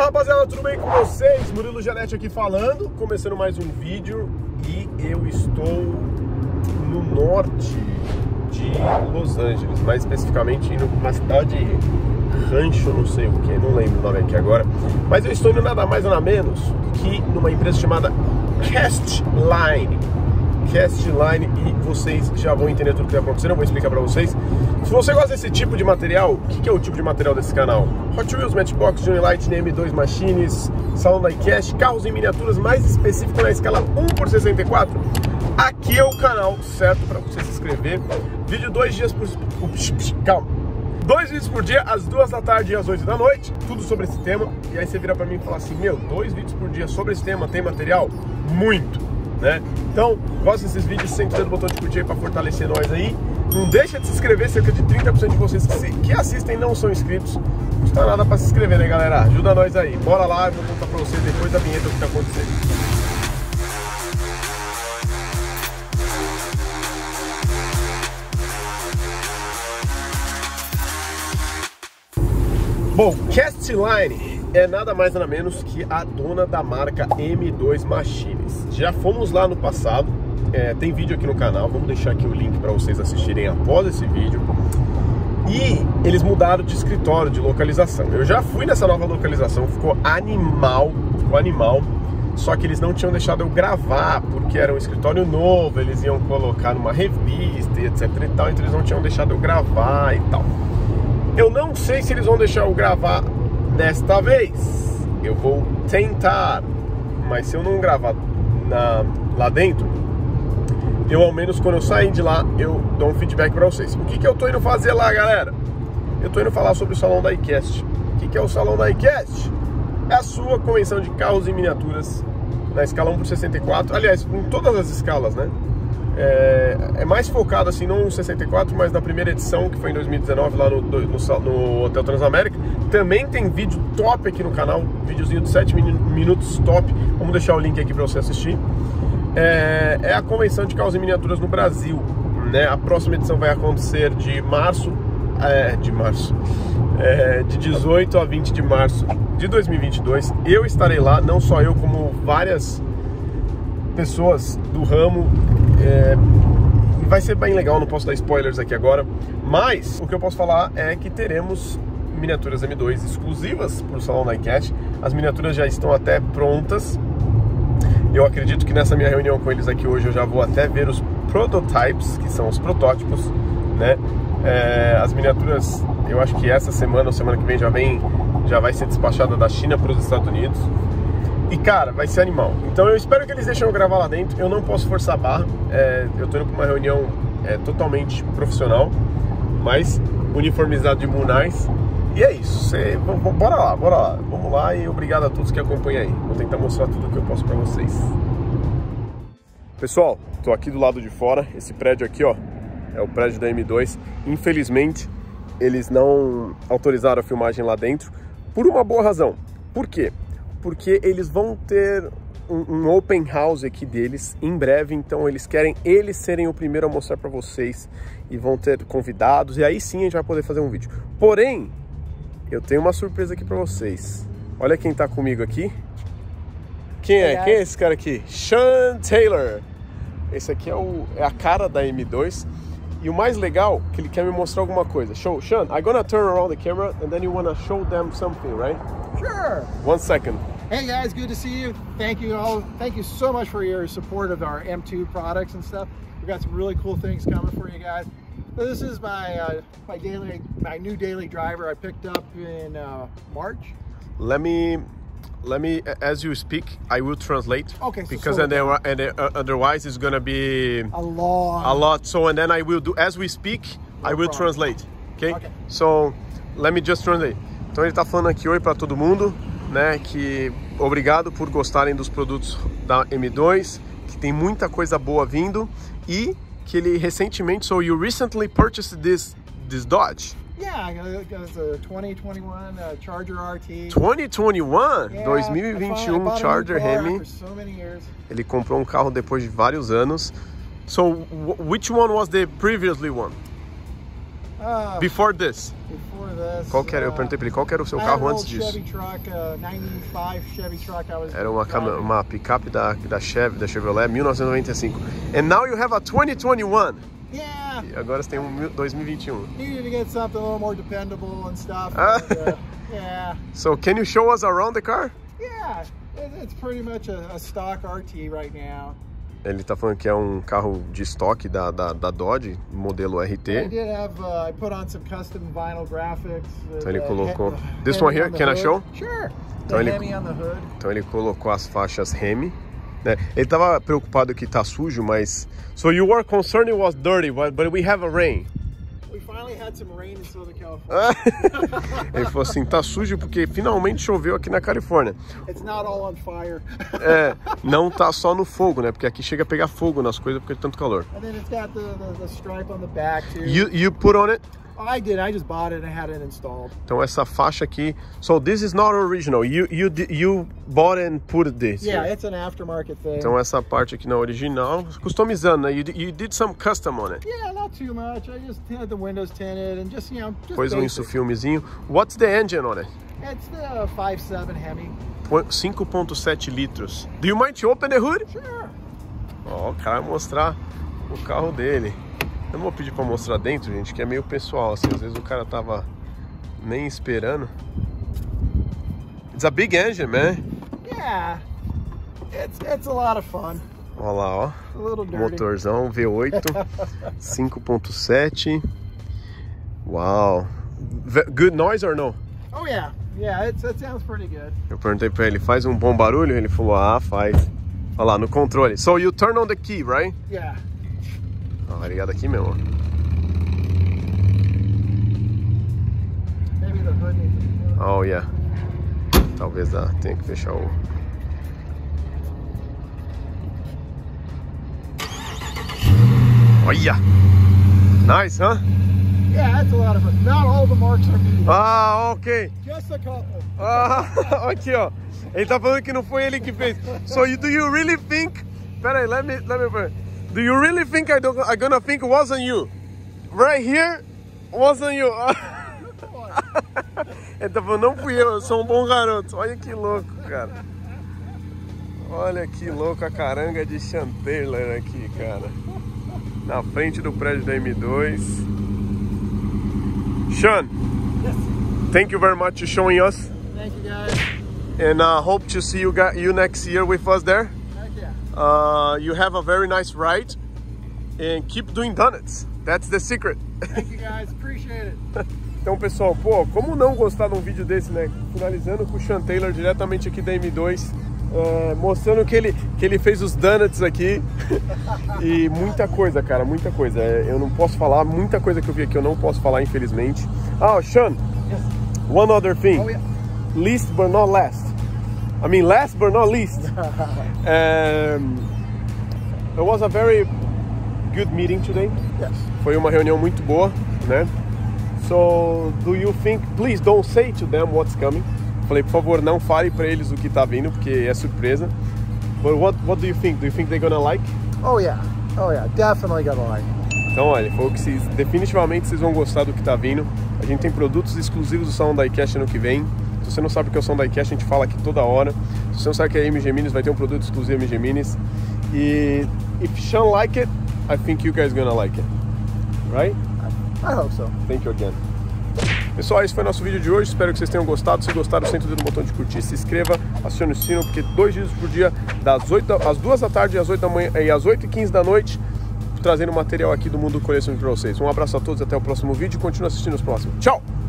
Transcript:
Fala rapaziada, tudo bem com vocês? Murilo Janete aqui falando, começando mais um vídeo e eu estou no norte de Los Angeles, mais especificamente indo para uma cidade Rancho, não sei o que, não lembro o nome aqui agora, mas eu estou indo nada mais nada menos que numa empresa chamada Castline, e vocês já vão entender tudo o que vai acontecer, eu vou explicar pra vocês. Se você gosta desse tipo de material, o que é o tipo de material desse canal? Hot Wheels, Matchbox, Johnny Lightning, M2 Machines, Salão Diecast, carros em miniaturas, mais específico na escala 1/64. Aqui é o canal certo para você se inscrever. Vídeo 2 dias por... Calma. 2 vídeos por dia, às 2 da tarde e às 8 da noite, tudo sobre esse tema. E aí você vira pra mim e fala assim, meu, 2 vídeos por dia sobre esse tema, tem material? Muito! Né? Então, gosta desses vídeos, senta no botão de curtir aí pra fortalecer nós aí. Não deixa de se inscrever, cerca de 30% de vocês que assistem não são inscritos. Não custa nada pra se inscrever, né, galera? Ajuda nós aí. Bora lá, eu vou contar pra vocês depois da vinheta o que tá acontecendo. Bom, Castline é nada mais nada menos que a dona da marca M2 Machines. Já fomos lá no passado, tem vídeo aqui no canal, vamos deixar aqui o link para vocês assistirem após esse vídeo. E eles mudaram de escritório, de localização. Eu já fui nessa nova localização, ficou animal, só que eles não tinham deixado eu gravar, porque era um escritório novo, eles iam colocar numa revista e etc e tal, então eles não tinham deixado eu gravar e tal. Eu não sei se eles vão deixar eu gravar desta vez. Eu vou tentar, mas se eu não gravar lá dentro, eu ao menos quando eu sair de lá, eu dou um feedback pra vocês. O que eu tô indo fazer lá, galera? Eu tô indo falar sobre o Salão Diecast. O que é o Salão Diecast? É a sua convenção de carros em miniaturas na escala 1/64. Aliás, em todas as escalas, né? É mais focado assim, não no 64, mas na primeira edição, que foi em 2019, lá no Hotel Transamérica. Também tem vídeo top aqui no canal, videozinho de 7 minutos top. Vamos deixar o link aqui para você assistir. É a convenção de carros em miniaturas no Brasil, né? A próxima edição vai acontecer de 18 a 20 de março de 2022. Eu estarei lá, não só eu, como várias pessoas do ramo. Vai ser bem legal, não posso dar spoilers aqui agora, mas o que eu posso falar é que teremos miniaturas M2 exclusivas para o Salão Diecast. As miniaturas já estão até prontas. Eu acredito que nessa minha reunião com eles aqui hoje eu já vou até ver os prototypes, que são os protótipos, né? As miniaturas, eu acho que essa semana ou semana que vem já vai ser despachada da China para os Estados Unidos. E cara, vai ser animal. Então eu espero que eles deixem eu gravar lá dentro. Eu não posso forçar a barra. Eu tô indo pra uma reunião totalmente profissional, mas uniformizado de Munais. E é isso. Bora lá. Vamos lá e obrigado a todos que acompanham aí. Vou tentar mostrar tudo que eu posso pra vocês. Pessoal, tô aqui do lado de fora. Esse prédio aqui, ó, é o prédio da M2. Infelizmente, eles não autorizaram a filmagem lá dentro por uma boa razão. Por quê? Porque eles vão ter um open house aqui deles em breve, então eles querem eles serem o primeiro a mostrar para vocês e vão ter convidados e aí sim a gente vai poder fazer um vídeo. Porém, eu tenho uma surpresa aqui para vocês. Olha quem tá comigo aqui. Quem é? Quem é esse cara aqui? Sean Taylor. Esse aqui é a cara da M2. E o mais legal é que ele quer me mostrar alguma coisa. Sean, I'm gonna turn around the camera and then you wanna show them something, right? Sure. 1 second. Hey guys, good to see you. Thank you all. Thank you so much for your support of our M2 products and stuff. We've got some really cool things coming for you guys. So this is my new daily driver I picked up in March. Let me, as you speak, I will translate. Okay. Because otherwise it's gonna be a lot. So and then I will do as we speak. I will translate. Okay? So let me just translate. Então ele tá falando aqui oi para todo mundo, né? Que obrigado por gostarem dos produtos da M2, que tem muita coisa boa vindo e que ele recentemente, so you recently purchased this Dodge. Yeah, it was a 2021 Charger RT. 2021? Yeah, 2021 Charger Hemi. So many years. Ele comprou um carro depois de vários anos. So which one was the previously one? Before this. Before this. Qual que era? Eu perguntei pra ele, qual que era o seu carro antes disso? Chevy truck, 95 Chevy truck I was Era uma picape da Chevrolet 1995. And now you have a 2021. Yeah. E agora você tem 2021. Needed to get something a little more dependable and stuff. But, yeah. So can you show us around the car? Yeah. It's pretty much a stock RT right now. Ele tá falando que é um carro de estoque da Dodge, modelo RT. I did have, I put on some custom vinyl graphics. Então ele colocou... This one here, can I show? Sure. Então ele, on the hood. então ele colocou as faixas Hemi. Né? Ele tava preocupado que tá sujo, mas... So you were concerned it was dirty, but we have a rain. We finally had some rain in Southern California. Ele falou assim, tá sujo porque finalmente choveu aqui na Califórnia. It's not all on fire. É, não tá só no fogo, né? Porque aqui chega a pegar fogo nas coisas porque é tanto calor. And then it's got the stripe on the back too. You put on it? Oh, I did. I just bought it and had it installed. Então essa faixa aqui, so this is not original. You bought and put this. Yeah, here. it's an aftermarket thing. Então essa parte aqui não é original, customizando, né? You did some custom on it. Yeah, not too much. I just had the windows tinted and just, you know, just Pôs um basic. insufilmezinho. What's the engine on it? It's the 5.7 Hemi. 5.7 litros. Do you mind to open the hood? Sure. Ó, o cara vai mostrar o carro dele. Eu não vou pedir pra mostrar dentro, gente, que é meio pessoal, assim. Às vezes o cara tava nem esperando. It's a big engine, man. Yeah. It's a lot of fun. Olha lá, ó. A little dirty. Motorzão V8, 5.7. Uau. Good noise or no? Oh yeah. Yeah, it sounds pretty good. Eu perguntei pra ele, faz um bom barulho? Ele falou, faz. Olha lá, no controle. So you turn on the key, right? Yeah. Tá ligado aqui mesmo. Maybe the hood needs to be... Oh, yeah. Talvez tenha que fechar o... Olha! Nice, huh? Yeah, that's a lot of fun. Not all the marks are me. Ok. Just a couple. Aqui, ó. Ele tá falando que não foi ele que fez. So, do you really think... Pera aí, let me... Do you really think I'm gonna think it wasn't you? Right here, wasn't you? Ele tá falando, não fui eu sou um bom garoto. Olha que louco, cara. Olha que louco a caranga de Sean Taylor aqui, cara. Na frente do prédio da M2. Sean, Yes. thank you very much for showing us. Thank you guys. And hope to see you next year with us there. Heck yeah. You have a very nice ride and keep doing donuts. That's the secret. Thank you guys. Appreciate it. Então, pessoal, pô, como não gostar de um vídeo desse, né? Finalizando com o Sean Taylor diretamente aqui da M2, mostrando que ele fez os donuts aqui. E muita coisa, cara, muita coisa. Eu não posso falar, muita coisa que eu vi aqui eu não posso falar, infelizmente. Sean, Yes. one other thing. Oh, yeah. Least but not last. I mean, last but not least. It was a very good meeting today. Yes. Foi uma reunião muito boa, né? So, do you think, please don't say to them what's coming. Falei, por favor, não fale para eles o que tá vindo, porque é surpresa. But what do you think? Do you think they're gonna like? Oh yeah. Oh yeah. Definitely gonna like. Então, olha, ele falou que definitivamente vocês vão gostar do que tá vindo. A gente tem produtos exclusivos do Salão Diecast ano que vem. Se você não sabe o que é o Salão Diecast, a gente fala aqui toda hora. Se você não sabe o que é MG Minis, vai ter um produto exclusivo MG Minis. E if Sean like it, I think you guys gonna like it. Right? I hope so. Thank you again. Pessoal, esse foi o nosso vídeo de hoje. Espero que vocês tenham gostado. Se gostaram, senta o dedo no botão de curtir, se inscreva, acione o sino, porque 2 vídeos por dia, às 2 da tarde, às 8 da manhã e às 8h15 da noite, trazendo material aqui do Mundo Colecionismo para vocês. Um abraço a todos, até o próximo vídeo e continue assistindo os próximos. Tchau!